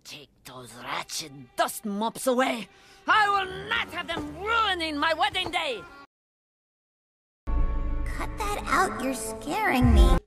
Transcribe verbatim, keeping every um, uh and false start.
Take those wretched dust mops away. I will not have them ruining my wedding day. Cut that out, you're scaring me.